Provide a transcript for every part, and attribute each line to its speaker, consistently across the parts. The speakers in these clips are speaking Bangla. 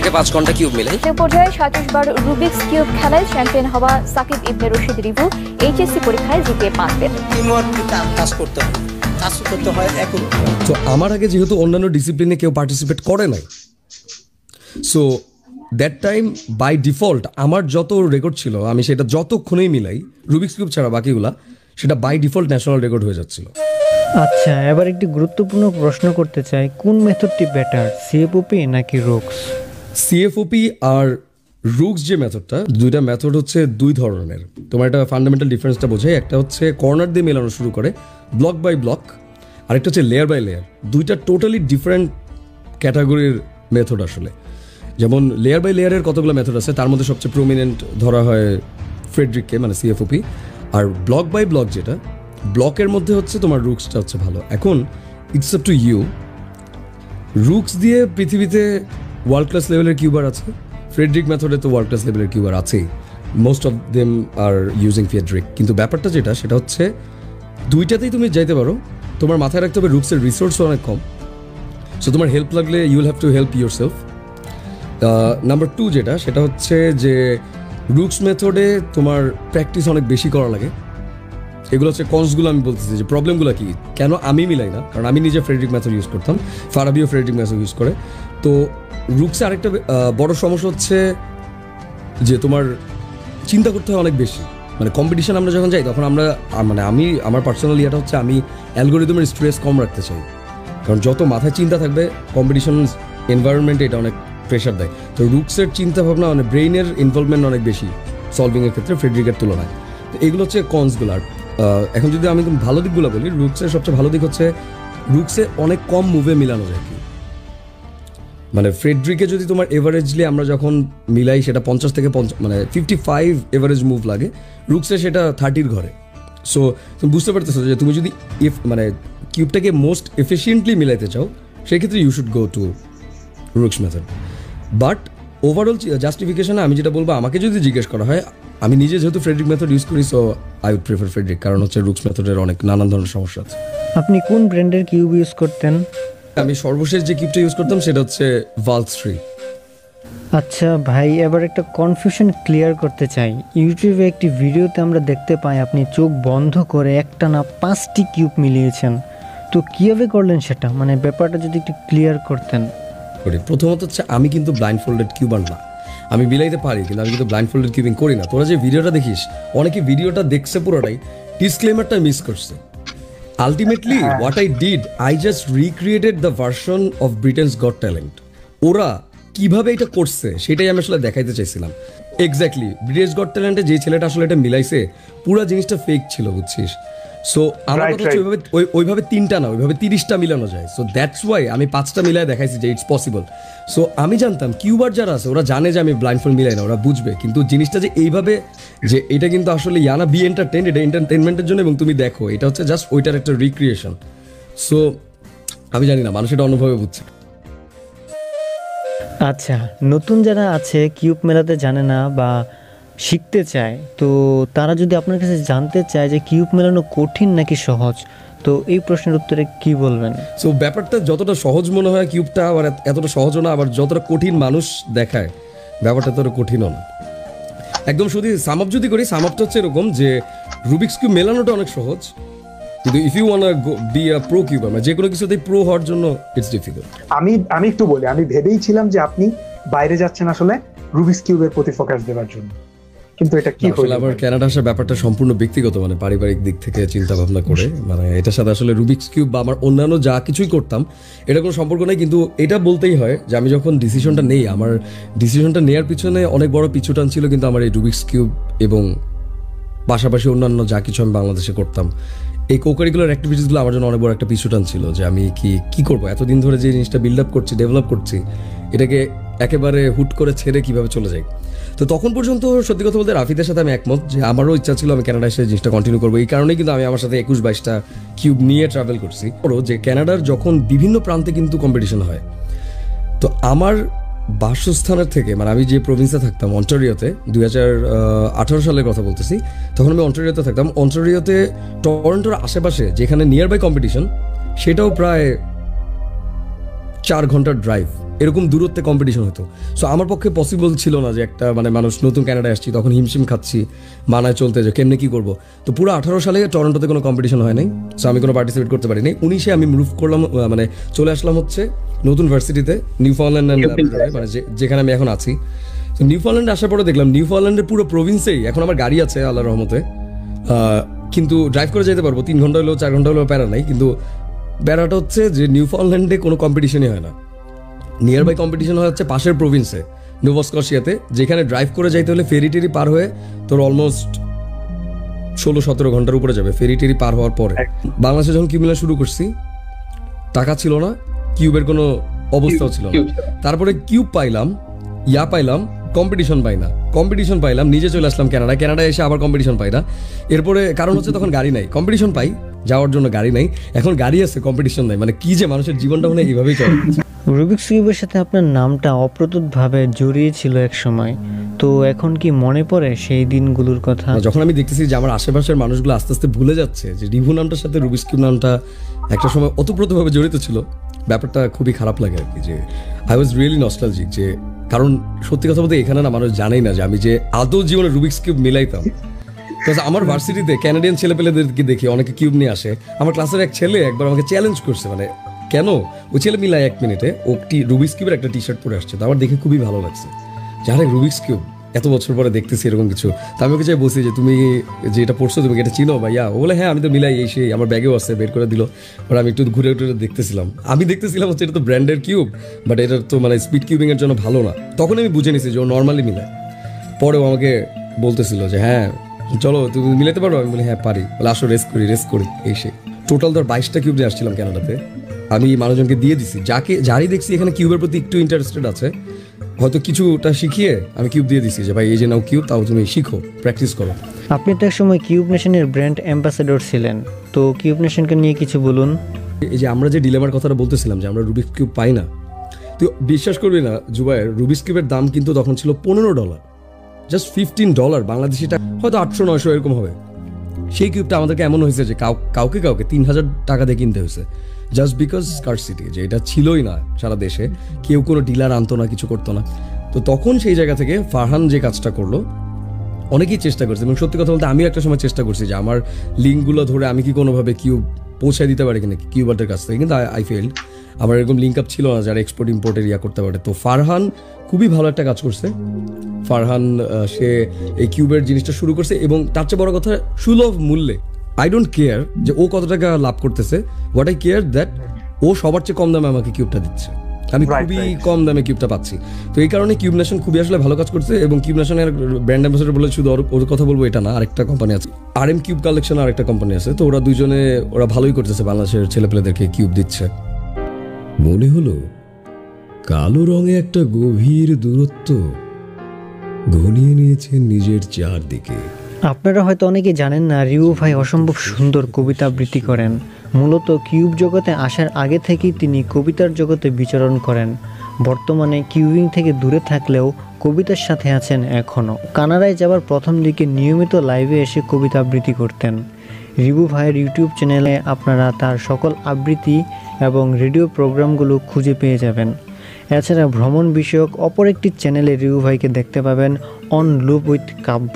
Speaker 1: থেকে 5 ঘন্টা কিউব মিলাই।
Speaker 2: পর্যায়ে 27 বার রুবিক্স কিউব খেলায় চ্যাম্পিয়ন হওয়া সাকিব ইবনে রশিদ রিভু এইচএসসি পরীক্ষায় জিপিএ 5 পেল।
Speaker 3: কাজ করতে হয় এখন।
Speaker 4: তো আমার আগে যেহেতু অন্যান্য ডিসিপ্লিনে কেউ পার্টিসিপেট করে নাই, so that time by default আমার যত রেকর্ড ছিল আমি সেটা যতক্ষণেই মিলাই রুবিক্স কিউব ছাড়া বাকিগুলা সেটা বাই ডিফল্ট ন্যাশনাল রেকর্ড হয়ে যাচ্ছিল।
Speaker 5: আচ্ছা, এবার একটি গুরুত্বপূর্ণ প্রশ্ন করতে চাই, কোন মেথডটি বেটার, সিএফওপি নাকি রুক্স?
Speaker 4: সিএফওপি আর রুক্স যে মেথডটা, দুইটা মেথড হচ্ছে দুই ধরনের। তোমার একটা ফান্ডামেন্টাল ডিফারেন্সটা বোঝাই। একটা হচ্ছে কর্নার দিয়ে মেলানো শুরু করে ব্লক বাই ব্লক, আরেকটা হচ্ছে লেয়ার বাই লেয়ার। দুইটা টোটালি ডিফারেন্ট ক্যাটাগরির মেথড আসলে। যেমন লেয়ার বাই লেয়ারের কতগুলো মেথড আছে, তার মধ্যে সবচেয়ে প্রমিনেন্ট ধরা হয় ফ্রেডরিককে, মানে সিএফওপি। আর ব্লক বাই ব্লক যেটা, ব্লকের মধ্যে হচ্ছে তোমার রুক্সটা হচ্ছে ভালো। এখন it's up to you. Roux দিয়ে পৃথিবীতে ওয়ার্ল্ড ক্লাস লেভেলের কিউবার আছে, ফ্রেডরিক মেথডে তো ওয়ার্ল্ড ক্লাস লেভেলের কিউবার আছেই, most of them are using Fridrich. কিন্তু ব্যাপারটা যেটা, সেটা হচ্ছে দুইটাতেই তুমি যাইতে পারো, তোমার মাথায় রাখতে হবে রুক্সের রিসোর্সও অনেক কম। সো তোমার হেল্প লাগলে you will have to help yourself. Number 2 যেটা, সেটা হচ্ছে যে রুক্স মেথডে তোমার প্র্যাকটিস অনেক বেশি করা লাগে। এগুলো হচ্ছে কনসগুলো আমি বলতেছি, যে প্রবলেমগুলো কি, কেন আমি মিলাই না, কারণ আমি নিজে ফ্রেডরিক মেথড ইউজ করতাম, ফারাবিও ফ্রেডরিক মেথড ইউজ করে। তো রুক্সে আরেকটা বড় সমস্যা হচ্ছে যে তোমার চিন্তা করতে হয় অনেক বেশি। মানে কম্পিটিশন আমরা যখন যাই তখন আমরা, মানে আমি আমার পার্সোনাল ইয়েটা হচ্ছে আমি অ্যালগোরিদমের স্ট্রেস কম রাখতে চাই, কারণ যত মাথায় চিন্তা থাকবে কম্পিটিশন এনভায়রনমেন্টে এটা অনেক প্রেশার দেয়। তো রুক্সের চিন্তা ভাবনা, মানে ব্রেইনের ইনভলভমেন্ট অনেক বেশি সলভিংয়ের ক্ষেত্রে ফ্রেডরিকের তুলনায়। তো এগুলো হচ্ছে কনসগুলো। আর এখন যদি আমি ভালো দিকগুলো বলি, রুক্সের সবচেয়ে ভালো দিক হচ্ছে রুক্সে অনেক কম মুভে মিলানো যায় কি। মানে ফ্রেডরিকে যদি তোমার এভারেজলি আমরা যখন মিলাই সেটা 50 থেকে 50, মানে 55 এভারেজ মুভ লাগে, রুক্সে সেটা 30-র ঘরে। সো তুমি বুঝতে পারতেছো যে তুমি যদি মানে কিউবটাকে মোস্ট এফিসিয়েন্টলি মিলাইতে চাও, সেক্ষেত্রে you should go to Roux method. But overall জাস্টিফিকেশনে আমি যেটা বলবো, আমাকে যদি জিজ্ঞেস করা হয়, আমি নিজে যেহেতু ফ্রেডরিক মেথড ইউজ করি, so I would prefer Fridrich, কারণ হচ্ছে রুক্স মেথডের অনেক নানান ধরনের সমস্যা আছে।
Speaker 5: আপনি কোন ব্র্যান্ডের কিউব ইউজ করতেন?
Speaker 4: আমি সর্বশেষ যে কিউবটা ইউজ করতাম সেটা হচ্ছে ভালস 3।
Speaker 5: আচ্ছা ভাই, এবার একটা কনফিউশন ক্লিয়ার করতে চাই। ইউটিউবে একটি ভিডিওতে আমরা দেখতে পাই আপনি চোখ বন্ধ করে একটানা 5টি কিউব মিলিয়েছেন। তো কীভাবে করলেন সেটা, মানে ব্যাপারটা যদি একটু ক্লিয়ার করতেন।
Speaker 4: প্রথমত হচ্ছে আমি কিন্তু ব্লাইন্ড ফোল্ডেড কিউবার না, আমি বিলাইতে পারি কিন্তু আমি কিন্তু ব্লাইন্ড ফোল্ডেড কিউবিং করি না। তোরা যে ভিডিওটা দেখিস, অনেকে ভিডিওটা দেখছে পুরোটাই, ডিসক্লেমারটা মিস করছে। Ultimately what I did, I just recreated the version of Britain's Got Talent. ওরা কিভাবে এটা করছে সেটাই আমি আসলে দেখাইতে চাইছিলাম। এক্স্যাক্টলি ব্রিটিশ গট ট্যালেন্টে যে ছেলেটা আসলে এটা মিলাইছে, পুরো জিনিসটা ফেক ছিল, বুঝছিস? সো আমার কথা হচ্ছে ওইভাবে 3টা না, ওইভাবে 30টা মিলানো যায়। সো দ্যাটস ওয়াই আমি 5টা মিলাই দেখাইছি যে ইটস পসিবল। সো আমি জানতাম কিউবার যারা আছে ওরা জানে যে আমি ব্লাইন্ড ফোল্ড মিলাই না, ওরা বুঝবে। কিন্তু জিনিসটা যে এইভাবে, যে এটা কিন্তু আসলে ইয়ানা বি এন্টারটেইন, এটা এন্টারটেইনমেন্টের জন্য, এবং তুমি দেখো এটা হচ্ছে জাস্ট ওইটার একটা রিক্রিয়েশন। সো আমি জানি না মানুষ এটা অন্যভাবে বুঝছে।
Speaker 5: আচ্ছা, নতুন যারা আছে কিউব মেলাতে জানে না বা শিখতে চায়, তো তারা যদি আপনার কাছে জানতে চায় যে কিউব মেলানো কঠিন নাকি সহজ, তো এই প্রশ্নের উত্তরে কি বলবেন?
Speaker 4: সো ব্যাপারটা যতটা সহজ মনে হয় কিউবটা আবার এতটা সহজও না, আবার যতটা কঠিন মানুষ দেখায় ব্যাপারটা ততটা কঠিনও না। একদম শুধু সাম আপ যদি করি, সাম আপটা হচ্ছে এরকম যে রুবিক্স কিউব মেলানোটা অনেক সহজ, কিন্তু if you want to be a pro cuber, মানে যে কোনো কিছুতেই প্রো হওয়ার জন্য ইটস ডিফিকাল্ট।
Speaker 6: আমি একটু বলি, আমি ভেবেইছিলাম যে আপনি বাইরে যাচ্ছেন আসলে রুবিক্স কিউবের প্রতি ফোকাস দেওয়ার জন্য, কিন্তু এটা কি হলো?
Speaker 4: আবার কানাডা আসার ব্যাপারটা সম্পূর্ণ ব্যক্তিগত, মানে পারিবারিক দিক থেকে চিন্তা ভাবনা করে, মানে এটার সাথে আসলে রুবিক্স কিউব বা আমার অন্যান্য যা কিছুই করতাম এটা কোনো সম্পর্ক নেই। কিন্তু এটা বলতেই হয় যে আমি যখন ডিসিশনটা নেই, আমার ডিসিশনটা নেওয়ার পিছনে অনেক বড় পিছুটান ছিল কিন্তু আমার এই রুবিক্স কিউব এবং পাশাপাশি অন্যান্য যা কিছু আমি বাংলাদেশে করতাম, এই কোকারিকুলার অ্যাক্টিভিটিসগুলো আমার জন্য অনেক বড় একটা পিছুটান ছিল। যে আমি কি করবো, এতদিন ধরে যে জিনিসটা বিল্ড আপ করছি, ডেভেলপ করছি, এটাকে একেবারে হুট করে ছেড়ে কিভাবে চলে যাই। তো তখন পর্যন্ত সত্যি কথা বলতে রাফিদের সাথে আমি একমত যে আমারও ইচ্ছা ছিল আমি কানাডায় এসে জিনিসটা কন্টিনিউ করবো। এই কারণেই কিন্তু আমি আমার সাথে 21-22টা কিউব নিয়ে ট্রাভেল করছি। যে কানাডার যখন বিভিন্ন প্রান্তে কিন্তু কম্পিটিশন হয়, তো আমার বাসস্থানের থেকে, মানে আমি যে প্রভিন্সে থাকতাম অন্টারিওতে, 2018 সালের কথা বলতেছি, তখন আমি অন্টারিওতে থাকতাম। অন্টারিওতে টরন্টোর আশেপাশে যেখানে নিয়ার বাই কম্পিটিশন, সেটাও প্রায় 4 ঘন্টার ড্রাইভ, এরকম দূরত্বে কম্পিটিশন হতো। সো আমার পক্ষে পসিবল ছিল না যে একটা মানে মানুষ নতুন কানাডায় আসছি, তখন হিমশিম খাচ্ছি মানায় চলতে, যে কেমনে কী করবো। তো পুরো 18 সালে টরন্টোতে কোনো কম্পিটিশন হয় নাই, সো আমি কোনো পার্টিসিপেট করতে পারিনি। 19-এ আমি মুভ করলাম, মানে চলে আসলাম হচ্ছে নতুন ভার্সিটিতে, নিউফাউন্ডল্যান্ড অ্যান্ড ল্যাব্রাডরে, মানে যেখানে আমি এখন আছি। তো নিউফাউন্ডল্যান্ডে আসার পরে দেখলাম নিউফাউন্ডল্যান্ডের পুরো প্রভিন্সেই এখন আমার গাড়ি আছে আল্লাহর রহমতে, কিন্তু ড্রাইভ করে যেতে পারবো, 3 ঘন্টা হলেও 4 ঘন্টা হলেও প্যারা নাই। কিন্তু প্যারাটা হচ্ছে যে নিউফাউন্ডল্যান্ডে কোনো কম্পিটিশনই হয় না। নিয়ার বাই কম্পিটিশন হয় হচ্ছে পাশের প্রভিন্সে নোভা স্কশিয়াতে, যেখানে ড্রাইভ করে যাইতে হলে ফেরি টেরি পার হয়ে তোর অলমোস্ট 16-17 ঘন্টার উপরে যাবে ফেরি টেরি পার হওয়ার পরে। বাংলাদেশে যখন কিউব মেলা শুরু করছি, টাকা ছিল না, কিউবের কোনো অবস্থাও ছিল না। তারপরে কিউব পাইলাম, পাইলাম, কম্পিটিশন পাইলাম, নিজে চলে আসলাম কানাডায় এসে আবার কম্পিটিশন পাই না। এরপরে কারণ হচ্ছে তখন গাড়ি নাই, কম্পিটিশন পাই যাওয়ার জন্য গাড়ি নাই, এখন গাড়ি আছে কম্পিটিশন নাই, মানে কি যে মানুষের জীবনটা মানে এইভাবেই চলে।
Speaker 5: রুবিক্স কিউবের সাথে আপনার নামটা অপ্রতুতভাবে জড়িয়ে ছিল এক সময়, তো এখন কি মনে পড়ে সেই দিনগুলোর কথা?
Speaker 4: যখন আমি দেখতেছি যে আমার আশেপাশের মানুষগুলো আস্তে আস্তে ভুলে যাচ্ছে যে রিভু নামটার সাথে রুবিক্স কিউব নামটা একটা সময় অতপ্রতভাবে জড়িত ছিল, ব্যাপারটা খুবই খারাপ লাগে আর কি। যে আই ওয়াজ রিয়েলি নস্টালজিক, যে কারণ সত্যি কথা বলতে এখানে না মানুষ জানেই না যে আমি যে আদৌ জীবনে রুবিক্স কিউব মিলাইতাম। আমার ভার্সিটিতে ক্যানাডিয়ান ছেলেপেলেদেরকে দেখি অনেকে কিউব নিয়ে আসে। আমার ক্লাসের এক ছেলে একবার আমাকে চ্যালেঞ্জ করছে, মানে কেন ওই ছেলে মিলায় 1 মিনিটে ও রুবিক্স কিউবের একটা টি শার্ট পরে আসছে। তো আমার দেখে খুবই ভালো লাগছে, যারা রুবিক্স কিউব এত বছর পরে দেখতেছি এরকম কিছু। তো আমি ওকে চাই বলছি যে তুমি যে এটা পড়ছো তুমি এটা চিনো ভাইয়া? ও বলে হ্যাঁ আমি তো মিলাই, এই সেই আমার ব্যাগেও আছে, বের করে দিল। ওরা আমি একটু ঘুরে ঘুরে দেখতেছিলাম, আমি দেখতেছিলাম হচ্ছে এটা তো ব্র্যান্ডের কিউব, বাট এটা তো মানে স্পিড কিউবিং এর জন্য ভালো না। তখন আমি বুঝে নিছি যে ও নর্মালি মিলায়। পরেও আমাকে বলতেছিল যে হ্যাঁ চলো তুমি মিলাতে পারো? আমি বলি হ্যাঁ পারি। বলে আসো রেস করি এই সেই। টোটাল ধর 22টা কিউব নিয়ে আসছিলাম কানাডাতে। আমি মানুষজনকে দিয়ে দিছি, যারই দেখছি এখানে কিউবের প্রতি একটু ইন্টারেস্টেড আছে, হয়তো কিছুটা শিখিয়ে আমি কিউব দিয়ে দিছি যে ভাই এই যে নাও কিউব, তাও তুমি শিখো, প্র্যাকটিস করো।
Speaker 5: আপনি তো এক সময় কিউব নেশনের ব্র্যান্ড অ্যাম্বাসেডর ছিলেন, তো কিউব নেশনকে নিয়ে কিছু বলুন।
Speaker 4: এই যে আমরা যে ডিলেমার কথাটা বলতেছিলাম যে আমরা রুবিক্স কিউব পাই না, তো বিশ্বাস করবি না জুবায়ের, রুবিক্স কিউবের দাম কিন্তু তখন ছিল $15, জাস্ট $15 বাংলাদেশি টাকা, হয়তো 800-900 এরকম হবে। সেই কিউবটা আমাদেরকে এমন হয়েছে যে কাউকে 3000 টাকা দিয়ে কিনতে হয়েছে, জাস্ট বিকজ স্কারসিটি, যে এটা ছিলই না সারা দেশে, কেউ কোনো ডিলার আনতো না, কিছু করতো না। তো তখন সেই জায়গা থেকে ফারহান যে কাজটা করলো, অনেকেই চেষ্টা করছে, এবং সত্যি কথা বলতে আমিও একটা সময় চেষ্টা করছি যে আমার লিঙ্কগুলো ধরে আমি কি কোনোভাবে কিউব পৌঁছায় দিতে পারি কিনা কিউবারদের কাছ থেকে, কিন্তু আই ফেল্ড। আমার এরকম লিঙ্ক আপ ছিল না যারা এক্সপোর্ট ইম্পোর্টের করতে পারে। তো ফারহান খুবই ভালো একটা কাজ করছে। ফারহান সে এই কিউবের জিনিসটা শুরু করছে, এবং তার চেয়ে বড় কথা সুলভ মূল্যে। আই ডোন্ট কেয়ার যে ও কত টাকা লাভ করতেছে, হোয়াট আই কেয়ার দ্যাট ও সবার চেয়ে কম দামে আমাকে কিউবটা দিচ্ছে, আমি খুবই কম দামে কিউবটা পাচ্ছি। তো এই কারণে কিউব নেশন খুবই আসলে ভালো কাজ করছে। এবং কিউব নেশনের ব্র্যান্ড অ্যাম্বাসেডর বলে শুধু ওর কথা বলবো এটা না, আরেকটা কোম্পানি আছে RM কিউব কালেকশন, আরেকটা কোম্পানি আছে। তো ওরা দুইজনে ওরা ভালোই করতেছে, বাংলাদেশের ছেলেপেলেদেরকে কিউব দিচ্ছে।
Speaker 1: মনে হলো কালো রঙে একটা গভীর দূরত্ব ঘনিয়ে নিয়েছে নিজের চারদিকে।
Speaker 5: আপনারা হয়তো অনেকে জানেন না, রিউ ভাই অসম্ভব সুন্দর কবিতা আবৃত্তি করেন। মূলত কিউব জগতে আসার আগে থেকেই তিনি কবিতার জগতে বিচরণ করেন। বর্তমানে কিউবিং থেকে দূরে থাকলেও কবিতার সাথে আছেন এখনও। কানাডায় যাওয়ার প্রথম দিকে নিয়মিত লাইভে এসে কবিতা আবৃত্তি করতেন। রিভু ভাইয়ের ইউটিউব চ্যানেলে আপনারা তার সকল আবৃত্তি এবং রেডিও প্রোগ্রামগুলো খুঁজে পেয়ে যাবেন। এছাড়া ভ্রমণ বিষয়ক অপর একটি চ্যানেলে রিভু ভাইকে দেখতে পাবেন, অন লুপ উইথ কাব্য।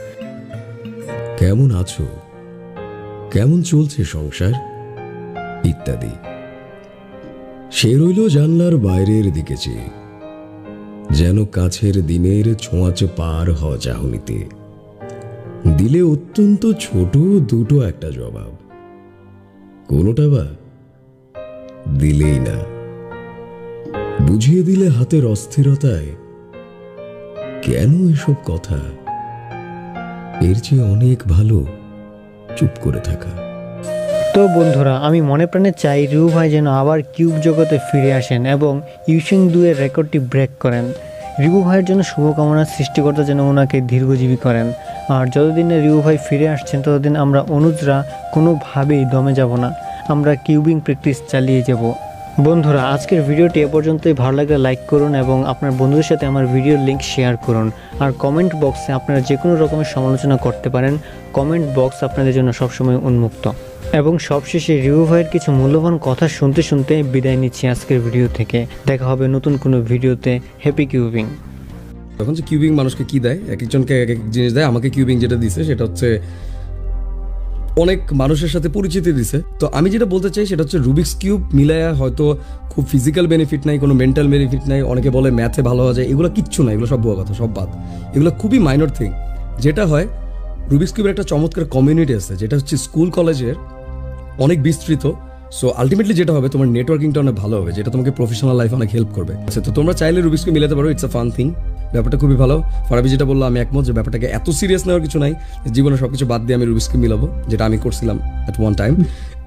Speaker 1: কেমন আছো, কেমন চলছে সংসার ইত্যাদি। সে রইল জানলার বাইরের দিকে চেয়ে, যেন কাছের দিনের ছোঁয়াচে পার হওয়া চাহনিতে। দিলে অত্যন্ত ছোট দুটো একটা জবাব, কোনোটা বা দিলেই না। বুঝিয়ে দিলে হাতের অস্থিরতায় কেন এসব কথা, এর চেয়ে অনেক ভালো চুপ করে থাকা।
Speaker 5: তো বন্ধুরা, আমি মনে প্রাণে চাই রিউ ভাই যেন আবার কিউব জগতে ফিরে আসেন এবং ইউশিং 2 এর রেকর্ডটি ব্রেক করেন। রিউ ভাইয়ের জন্য শুভকামনা, সৃষ্টিকর্তা যেন ওনাকে দীর্ঘজীবী করেন। আর যতদিন না রিউ ভাই ফিরে আসছেন ততদিন আমরা অনুজরা কোনোভাবেই দমে যাব না, আমরা কিউবিং প্র্যাকটিস চালিয়ে যাব। বন্ধুরা, আজকের ভিডিওটি এ পর্যন্তই। ভালো লাগলে লাইক করুন এবং আপনার বন্ধুদের সাথে আমার ভিডিওর লিঙ্ক শেয়ার করুন। আর কমেন্ট বক্সে আপনারা যে কোনো রকমের সমালোচনা করতে পারেন, কমেন্ট বক্স আপনাদের জন্য সবসময় উন্মুক্ত। এবং সবশেষে রিভু ভাইয়ের কিছু মূল্যবান কথা শুনতে শুনতে বিদায় নিচ্ছি আজকের ভিডিও থেকে। দেখা হবে নতুন কোনো ভিডিওতে। Happy cubing.
Speaker 4: এখন যে কিউবিং মানুষকে কি দেয়, এক একজনকে এক এক জিনিস দেয়। আমাকে কিউবিং যেটা দিছে সেটা হচ্ছে অনেক মানুষের সাথে পরিচিতি দিছে। তো আমি যেটা বলতে চাই সেটা হচ্ছে রুবিক্স কিউব মিলায়া হয়তো খুব ফিজিক্যাল বেনিফিট নাই, কোনো মেন্টাল বেনিফিট নাই, অনেকে বলে ম্যাথে ভালো হওয়া যায়, এগুলো কিচ্ছু না, এগুলো সব ভুয়া কথা, সব বাদ। এগুলো খুবই মাইনর থিং। যেটা হয় রুবিক্স কিউবের একটা চমৎকার কমিউনিটি আছে যেটা হচ্ছে স্কুল কলেজের অনেক বিস্তৃত। সো আলটিমেটলি যেটা হবে তোমার নেটওয়ার্কিংটা অনেক ভালো হবে, যেটা তোমাকে প্রফেশনাল লাইফে অনেক হেল্প করবে। আচ্ছা, তো তোমরা চাইলে রুবিক্স কিউব মিলাতে পারো, ইটস আ ফান থিং। ব্যাপারটা খুবই ভালো। ফারাবি যেটা বললো আমি একমত যে ব্যাপারটাকে এত সিরিয়াস নেওয়ার কিছু নাই, জীবনে সবকিছু বাদ দিয়ে আমি রুবিক্স কিউব মিলাবো, যেটা আমি করছিলাম অ্যাট ওয়ান টাইম।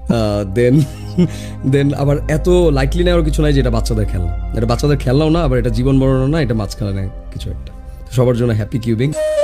Speaker 4: দেন আবার এত লাইটলি নেওয়ার কিছু নাই, যেটা বাচ্চাদের খেলনা। এটা বাচ্চাদের খেলনাও না, আবার এটা জীবন বর্ণনা না, এটা মাঝখানে কিছু একটা। সবার জন্য হ্যাপি কিউবিং।